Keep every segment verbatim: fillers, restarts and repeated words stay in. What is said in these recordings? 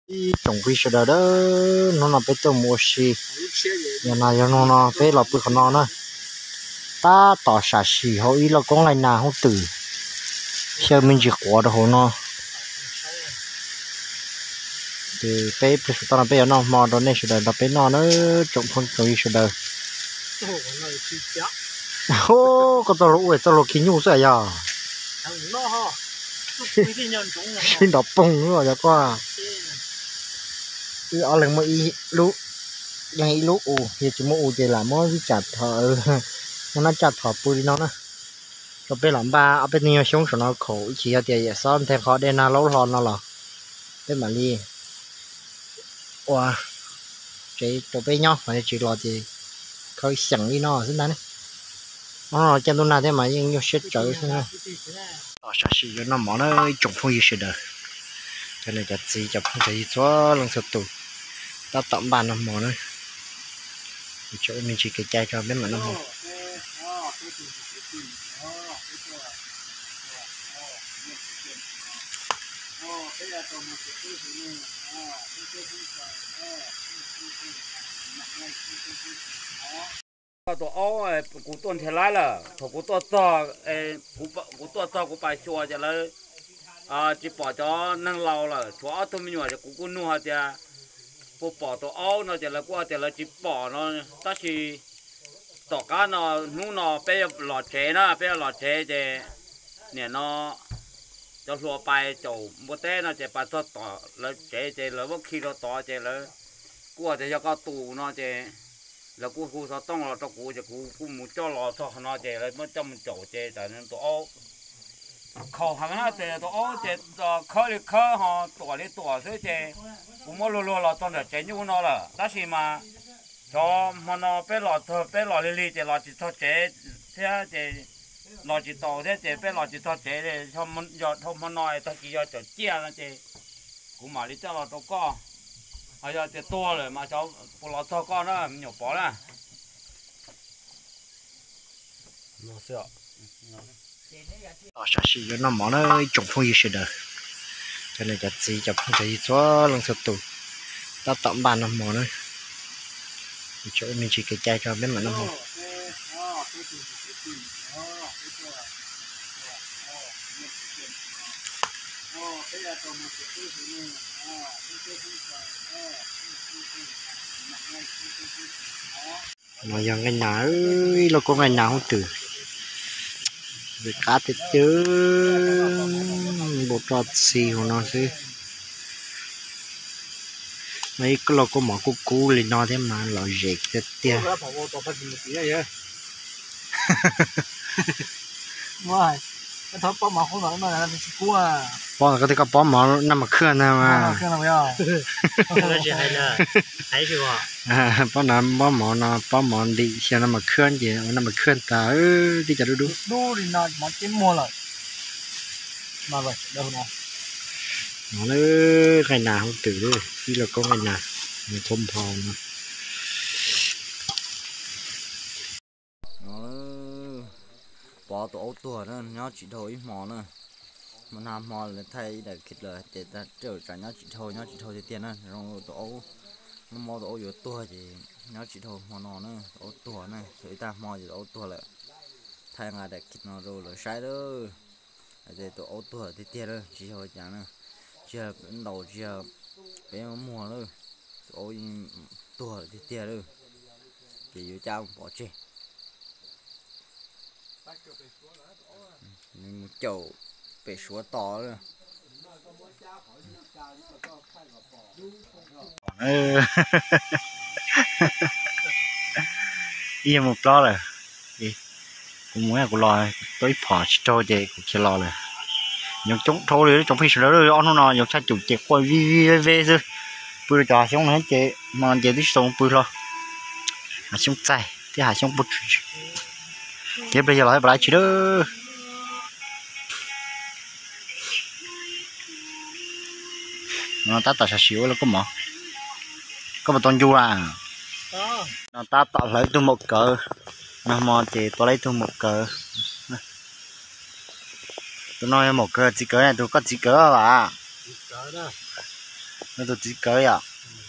trồng quy sờ đó nó là bé tôm mua xì nhà này nó nó bé là bự nó nữa ta tỏ xả xì họ ý là con này nào không tử xem mình chỉ có được họ nó thì bé bé tao là bé nó mò đó này sờ đó bé nó nó trồng phong trồng quy sờ đó ô có tao lũ tao lũ kín nhung sao ya xin đọc bông nữa rồi qua ở lần mới lũ lần lũ u thì chỉ mua u thì là mua cái chặt thợ nó chặt thợ bùi nó nè rồi bây làm ba ở bên nhiều sống nó khổ chỉ ở đây sao thêm khó đen nó lâu hòn nó là bên mà đi wow chỉ tụi bên nhau mà chỉ lo thì khơi sẵn đi nó xin đấy nó chân tôi nào thế mà nhưng nhiều chết trời thế này ở sao chỉ nó mỏ nó trồng phong gì sự đời cho nên chặt gì chặt phong gì cho lần sau tụ ta tạm bàn nó mỏ này chỗ mình chỉ cái chai cho bên mà nó mỏ tổ áo cụ tuần thế lại là thổ cụ tuần to cụ cụ tuần to cụ bài chùa cho là à chỉ bỏ cho năng lâu là chùa tôi mình nói cho cụ cụ nuôi thì bộ bỏ tổ áo nó chỉ là qua thì là chỉ bỏ nó ta chỉ tổ cá nó nu nó bây giờ lọt chế nó bây giờ lọt chế thì nè nó cho lúa bài chậu một té nó chỉ bài to tỏ là chế thì là bất khi nó tỏ thì là qua thì cho có tù nó thì là cú cú sao tông là cho cú cho cú cú muốn cho lò cho nó chè là mới cho mình chỗ chè tại nên tổ ô khâu hàng nó chè tổ ô chè khơi đi khơi họ tổ đi tổ thế chè cũng mới lô lô là tông được chè như nó là đó thì mà cho mà nó bé lò thơ bé lò li li chè lò chỉ cho chè thế chè lò chỉ tổ thế chè bé lò chỉ cho chè để cho mình giờ thôi mà nói ta chỉ cho chia là chè cũng mà đi cho là tổ co bây giờ thì to rồi mà cháu phụ lọt to con đó nhiều bó là nó sợ ở sao chỉ nó mỏ nó trồng phong gì sự đời cho nên chặt gì chặt phong gì cho lần sau tụ ta tạm bàn nó mỏ này chỗ mình chỉ cái chai cho bên mà nó mỏ mà giờ ngày nào ơi là có ngày nào không từ về cá thì chứ bộ trọt xì của nó chứ mấy cái lò có mỏ cú cú lên nó thế mà lò dệt thế tia rồi cái thớp bó mỏ không nói mà là cú à bó cái cái bó mỏ nằm mà khơi nè mà khơi nào vậy nó chỉ hay là hay chứ bộ à bó nằm bó mỏ nó bó mỏ đi xem nằm mà khơi gì nằm mà khơi ta ư đi chả đu đu đu thì nó nó kiếm mua rồi mà vậy đâu nào nó nó ngày nào không từ đấy đi là có ngày nào mình thôm thò mà nó bỏ tổ tuổi nữa nó chỉ thôi mỏ nữa mà làm mỏ là thay để kịch là để ta trở trả nó chỉ thôi nó chỉ thôi thì tiền nữa rồi tổ nó mò tổ yếu tuổi thì nó chỉ thôi mỏ nó nữa tổ tuổi này rồi ta mò thì tổ tuổi lại thay ngày để kịch nó rồi là sai đó để tổ tuổi thì tiền nữa chỉ thôi trả nữa chưa đầu chưa bé mùa nữa tổ tuổi thì tiền nữa chỉ yếu trao bỏ chê một chậu bể súa to rồi yên một lo rồi cũng muốn là của lo tới phỏ cho chị cũng chỉ lo rồi nhóc chống thôi rồi chống phi sửa rồi ông nó nhóc cha chủ chị quay vi vi ve rồi bữa trò xong hết chị mà chị đi xong bữa lo à xong chạy thì hà xong bút chị bây giờ lại lại chị đó nó ta tạo xíu là có mỏ có một con du à nó ta tạo lấy tôi một cỡ nó mò thì tôi lấy tôi một cỡ tôi nói một cỡ chỉ cỡ này tôi có chỉ cỡ à nó tôi chỉ cỡ à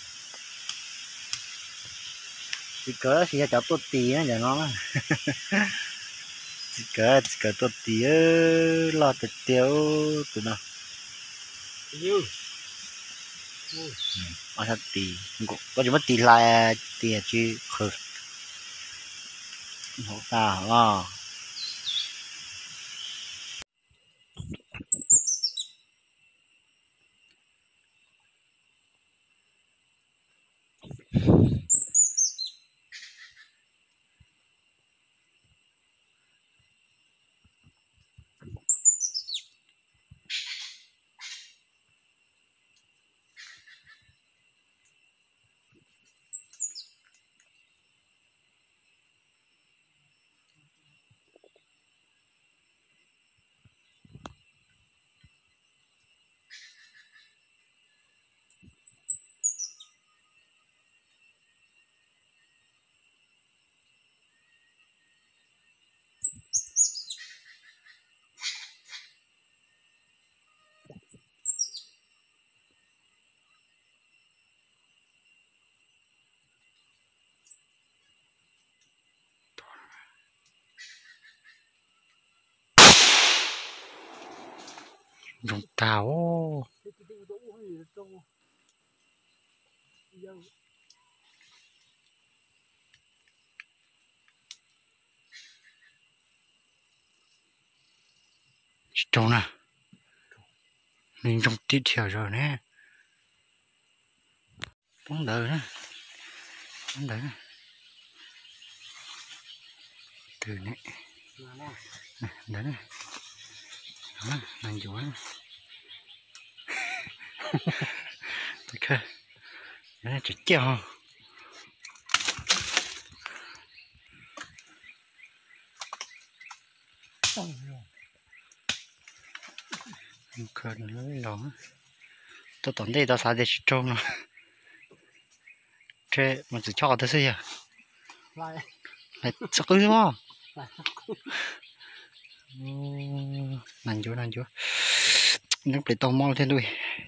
chỉ cỡ thì cho tôi tì á nhà nó chỉ cỡ chỉ cỡ tôi tì á lo tự tiêu tụi nó yêu ở sao tì có gì mất tì lại tì chứ khờ hổ ta hả rồng tàu trông nè mình trông tiếp theo rồi nè bóng đợi nè bóng đợi nè từ nè đợi nè đó làm gì quá ok nó chỉ cho cơ nó lấy lòng tôi tổng đây tao xài để trông nó thế mà chỉ cho tôi xây à lại lại sao cứ thế mà nành chỗ nành chỗ nó bị tò mò thêm đuôi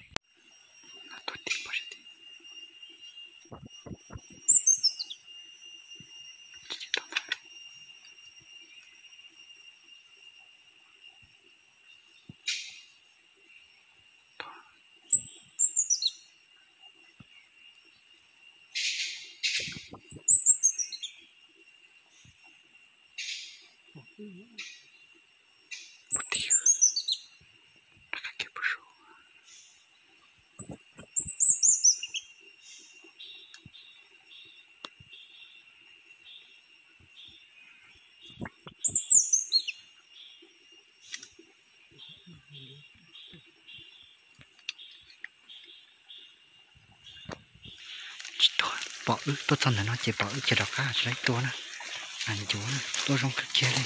bỏ ức tôi thân là nó chỉ bỏ ức chỉ đọc cá chỉ lấy tôi nè anh chú nè tôi trong cái kia đây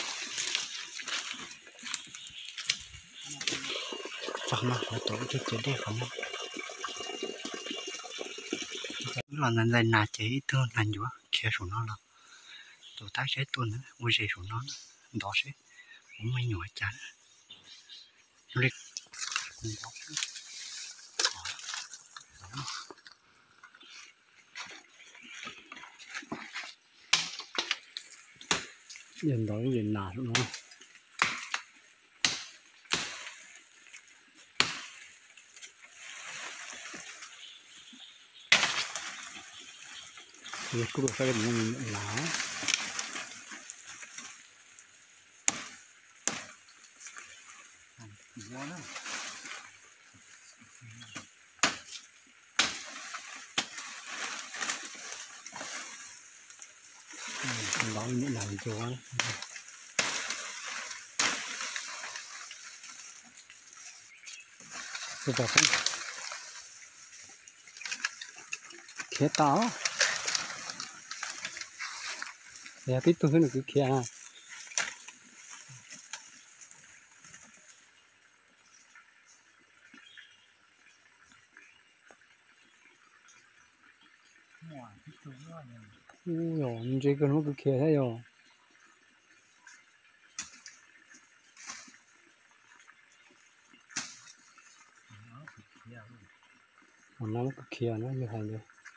chắc mà là tôi chút chỉ đây không là ngân dây nà chỉ thương anh chú kia số nó là tôi tái chế tôi nữa ui gì số nó đó sẽ cũng mấy nhỏ chán lịch nhìn đó nhìn nà đúng không thì cũng được phải mình lá đó những làm cho tôi bảo không khé táo để tiếp tục hơn cái khé ui dồi cái nó cứ khé thế rồi nó có kia nó như hành rồi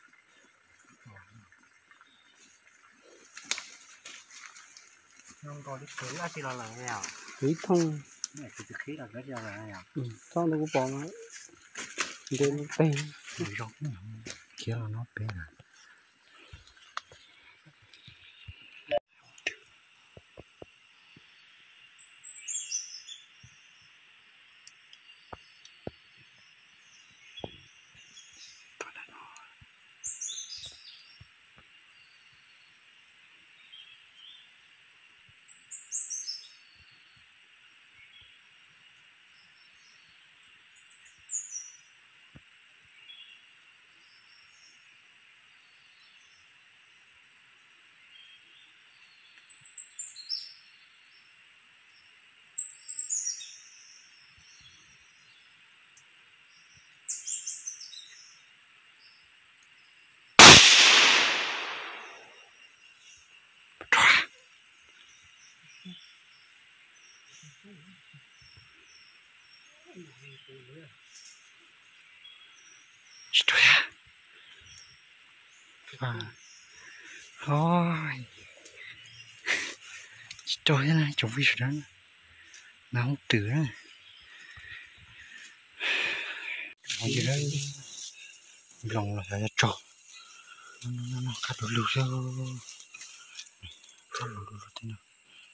không có đi khử là chỉ là là nghèo khí thông này thì khí là rất là nghèo ừ xong nó cũng bỏ nó đến bên rộng kia là nó bên à Trời ơi. À. Thôi. Trời ơi, chúng vi đó. Nó không tử á. Ở dưới đây. Lòng là phải trộn. Nó nó nó cắt đồ lưu sao. Không đồ lưu thế nào.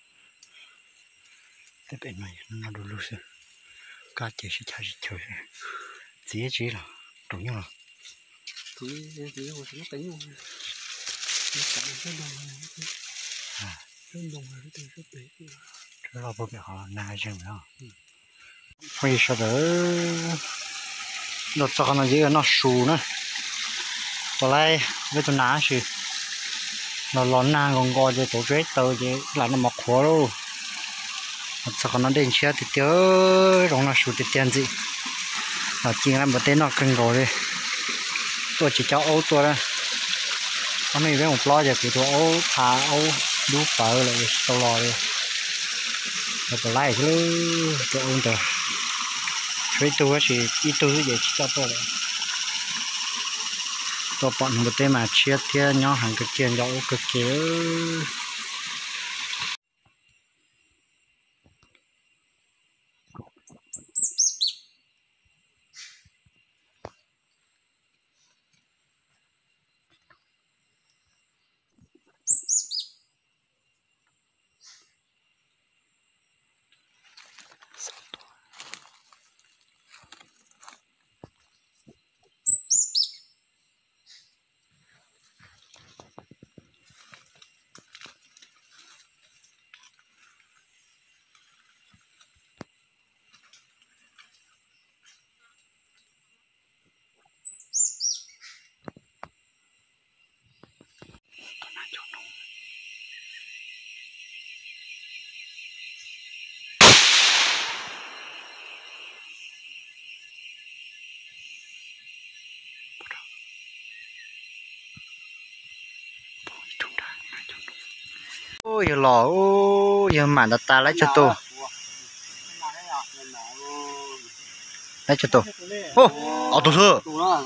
Thế bên này nó đồ lưu sao. Cá chế sẽ chạy trời. Dễ chế là. Đúng nhau là. thì thì hồi nó tính rồi nó chạy cái đồng À. cái đồng này cái cái tí Đó là bố mẹ họ nài chừng đó. Bây giờ đó nó cho nó dễ nó sù nữa. Tối nay với tôi ná chứ nó lón nàng còn gọi cho tổ chết tờ chứ là nó mọc khó đâu. Nó cho nó đến xe thì tớ rồi nó sù thì tiền gì. Nó chỉ là một tên nó cần gọi đi. Tôi chỉ cho ấu tôi ra. Hôm nay với một lo giờ thì tôi ấu thả ấu đú phở lại tao lo đi. Nó có lại chứ tôi ôn trời. Với tôi chỉ ít tôi vậy cho tôi lại. Tôi bọn một tên mà chia theo nhau hàng cái tiền dẫu cực kỳ. Ôi giờ lò ôi giờ màn ta lấy cho tôi lấy cho tôi ô ở tôi thưa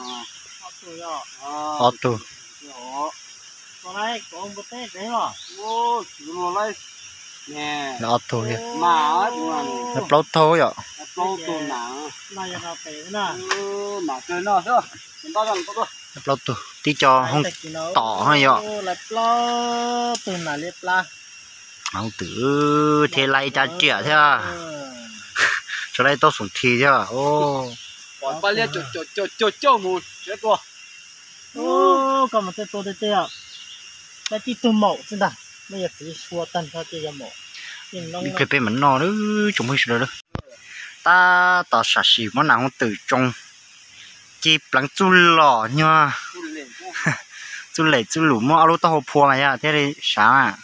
ở tôi con này có ông bớt tết đấy hả ô chú nó lấy nè ở tôi mà chú là nó lâu thôi ạ lâu tôi nè này là nào tệ nè mà chơi nó chứ chúng ta rằng tôi lâu tôi tí cho không tỏ hay ạ là lo từ nào liệt la không tử thế lại cha trẻ thế à cho đây tôi xuống thì chứ ô còn ba liệt cho cho cho cho cho một chết tôi ô còn một cái tôi đây à cái tí tôi mổ chứ nào bây giờ chỉ xua tân thôi chỉ là mổ đi cái bên mình nó nữa chúng mình sửa đó ta ta sạch xì món nào không từ trong chỉ bằng chú lò nha chú lệ chú lũ mà alo tao hộp phô mà thế thì sáng à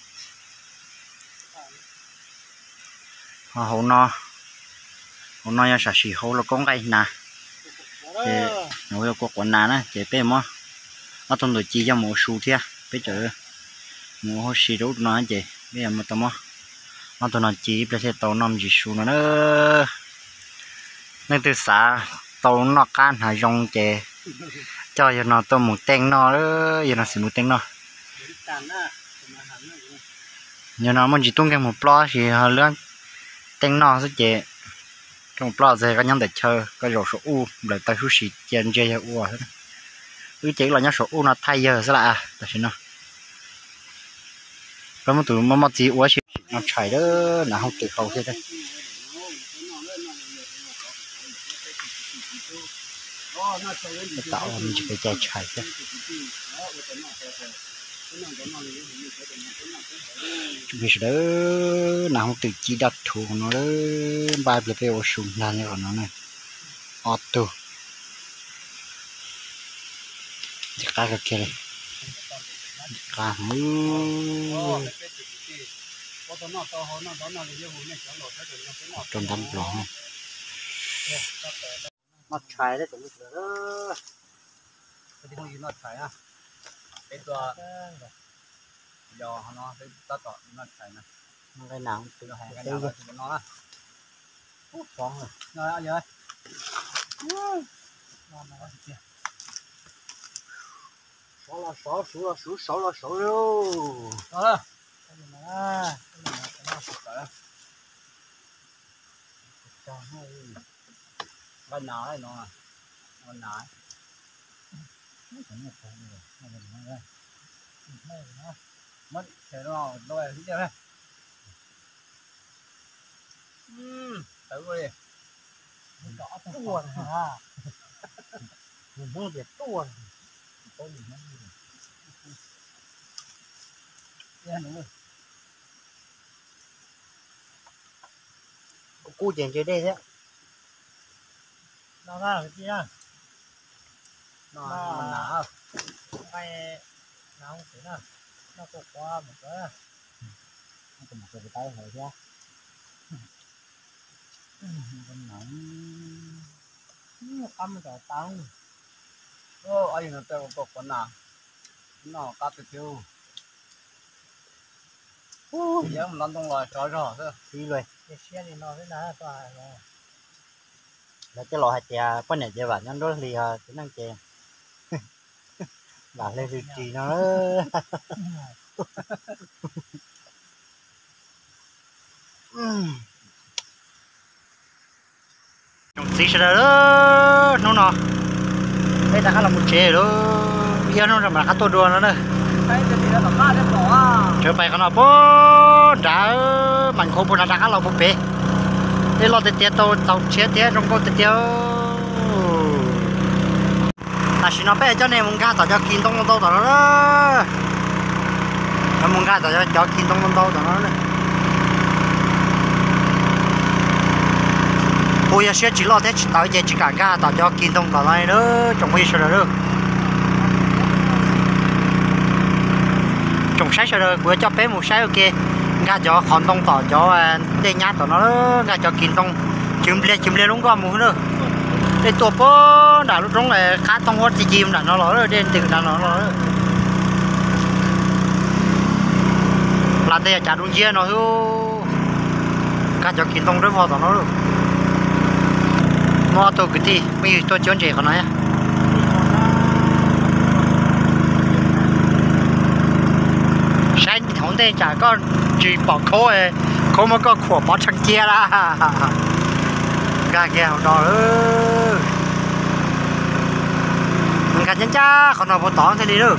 hậu no hậu no ya sạch xì hậu là con cái nè để nó có quần nà nè để bên mà nó trong đội chi cho một số thế bây giờ một hồ xì đấu nó chị bây giờ mà tao mà nó tao nói chỉ bây giờ tao nằm chỉ số nữa nên từ xa tao nó can hà rong chị cho giờ nó tôi một tên nó đó giờ nó xịt một tên nó giờ nó muốn chỉ tung cái một plo thì họ lươn tên nó sẽ chế trong plo giờ có nhóm để chơi có rổ số u để tay hút xịt trên chơi u à cứ chỉ là nhóm số u nó thay giờ sẽ là tại sao nó có một tụi mà mất gì u xịt nó chạy đó là không tự khâu thế đây tạo mình chỉ phải chạy chạy thôi chúng mình sẽ đỡ nào không tự chỉ đặt thủ nó đỡ bài về về sùng nan như nó này auto chỉ cá cái kia này cá mưa trong đám lỏng nó chạy đấy chúng mình sẽ đỡ cái gì nó chạy à cáiตัวยอเขาเนาะต่อต่อมันใส่นะมันได้หนังตัวแห้งกันแล้วมันเนาะปุ๊บฟองเลยนอนเอาเยอะนอนมาสิเจ้า少了少数了数少了少了好了看见没啦看见没看到少了จ้าให้บ้านนาได้เนาะบ้านนาไม่ถึงไม่ถึงเลยไม่ถึงเลยไม่ถึงนะmất thế nó đôi cái gì đây um tới rồi mình đỏ tuồn ha mình mua biệt tuồn tôi mình mất đi nghe đúng rồi cô chuyện chơi đây thế nó ra cái gì à nó mình nã mày nó không thế nào nó có qua một cái nó có một cái tay hồi ra con nóng nó cắm cả tăng ô ai nó tao có con nào nó cắt từ tiêu ô giờ mình làm trong lò trói rồi thôi đi rồi cái xe này nó thế nào tòa rồi là cái lò hạt chè con này chè vặt nhân đó thì cái năng chè là lên vị trí nó trồng xí sẽ đó nó nó đây là là một chế đó giờ nó là khá tốt đùa nó đây trở về cái nó bố đã mình không muốn đã khá là một bể đây lo tiền tàu tàu chế tiền trong con tiền là chỉ nó bé cho nên muốn gà tao cho kinh đông đông đâu đó nó muốn gà tao cho cho kinh đông đông đâu đó bây giờ sẽ chỉ lo thế chỉ tao chỉ cả gà tao cho kinh đông tao này nữa trồng gì rồi đó trồng sai rồi bữa cho bé một sai ok gà cho con đông tao cho để nhát tao nó gà cho kinh đông chìm lên chìm lên luôn qua mùa nữa để tổ bố đã lúc đó là khá tông hót chim đã nó rồi đến từ đã nó rồi là đây chả đúng chia nó hưu cả cho kiến tông rất vào nó được mua tôi cái gì bây tôi chọn chế con này sáng hôm nay chả có chỉ bỏ khô ấy khô mà có khổ bỏ chân chia ra gà kia đó ơi mình gà chân cha còn nào bộ tỏng thì đi được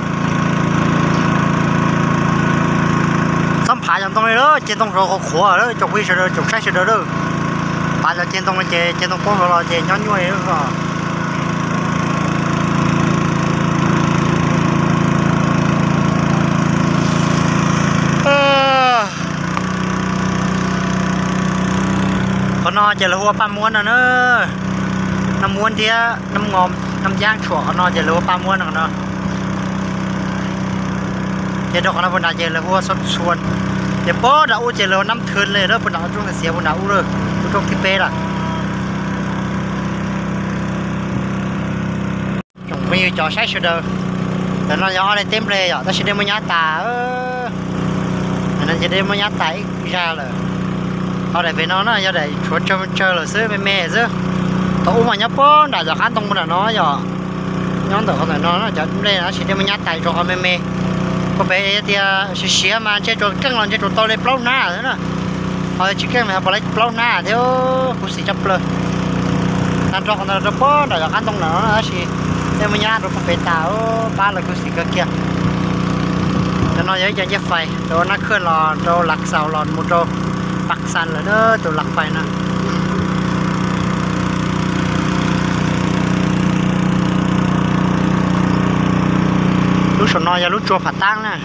xăm phải trong tông này đó trên tông rồi khổ rồi đó chụp vi rồi chụp sách rồi đó tại là trên tông này chè trên tông bốn rồi chè nhón nhuệ đó còn nó chỉ là hoa ba muôn rồi nữa năm muôn thì năm ngòm năm giang chuột nó chỉ là hoa ba muôn rồi nữa chỉ đó còn nó vẫn là chỉ là hoa sốt suồn để bó đã u chỉ là năm thươnเลยđó vẫn là trong cái xìa vẫn là u rồi trong cái bê là trong mấy trò sách rồi đó để nó nhỏ lên tem lên rồi ta sẽ đem một nhát tà nên sẽ đem một nhát tà ra là họ để về nó nó do để chuột chơi chơi là xứ mẹ mẹ xứ tao mà nhấp bó đã giờ khán tông là nó giờ nhóm tờ con này nó nó chả đây nó chỉ để mình nhát tay cho mê mê có bé thì xí xí mà chơi trò căng lần chơi trò to lên plau na thế nè họ chỉ căng mà họ lấy plau na theo cũng xí chấp lên làm cho con nó nó bó để ăn trong nó nó chỉ để mình nhát rồi có bé tao ba là cũng xí cái kia cho nó giấy cho giấy phai rồi nó khơi lò rồi lạc sào lò một rồi bạc sàn là nó từ lạc phai nè lúc sổ nói ra lúc chua phạt tăng nè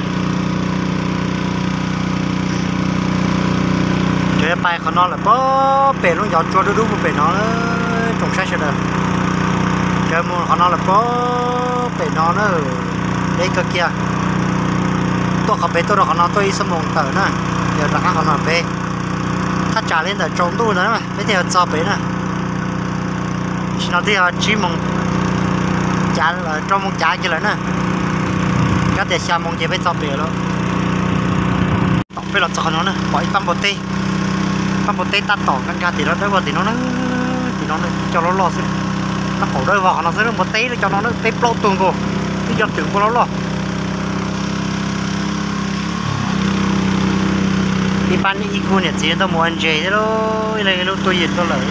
chơi bay còn nó là bó bể nó giọt chua đu đu một bể nó trồng sai sẽ được chơi mua còn nó là bó bể nó nữa đây cơ kia tôi không biết tôi đâu còn nó tôi xem mong tờ nữa giờ là còn nó bểถ้าจ่าเล่นแต่จงตู้นะไม่ได้จอไปนะฉันเอาที่จีมงจ่าจงมงจ่ากี่เลยนะก็แต่ชามงจะไปจอไปแล้วต่อไปเราจอน้องนะปล่อยปั๊มโบเต้ปั๊มโบเต้ตัดต่อกันการตีรถด้วยว่าตีน้องนะตีน้องนะcho nó loสิnó khổ đôi vào nó sẽ một tí cho nó nó tí plo tuồng cô cái giờ tưởng của nó lo đi bán đi khu này chỉ tao mua ăn chè thế thôi này nó tôi dịch tao lợi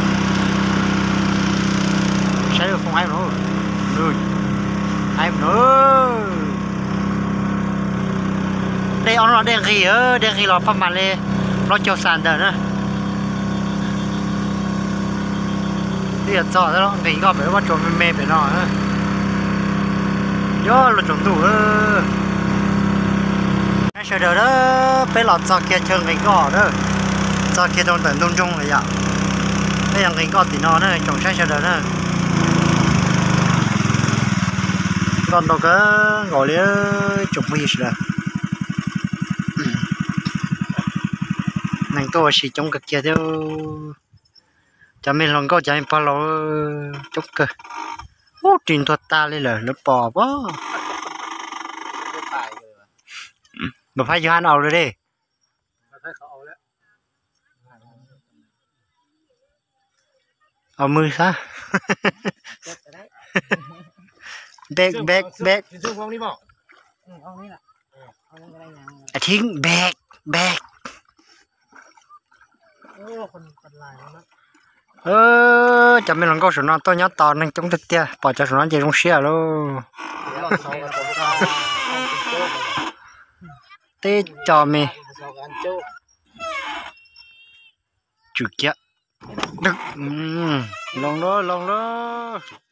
sẽ được không ai nữa rồi ai nữa đây ông nó đen khi ở đen khi nó phát mặt lên nó cho sàn đời nữa bây giờ cho nó nghỉ có phải bắt trộn mê phải nó nữa do là trộn tủ ơ sợ đời đó phải lọt cho kia chơi nghỉ có đó cho kia trong tận đông trung này ạ bây giờ nghỉ có thì nó nữa trộn sai sợ đời nữa còn đâu có ngồi lấy chụp gì rồi nàng tôi chỉ trong cái kia theo cho mình lòng có cho mình bao lâu chút cơ ô trình thuật ta lên là nó bò quá mà phải cho anh ao rồi đi ao mưa sao bẹt bẹt bẹtทิ้งแบกแบกเออจะไม่ลองก็สนองตัวนี้ตอนนึงจงติดเตี้ยปล่อยจะสนองจะลงเสียแล้วเตะจอมีจุกเยอะดึกอืมลองเลยลองเลย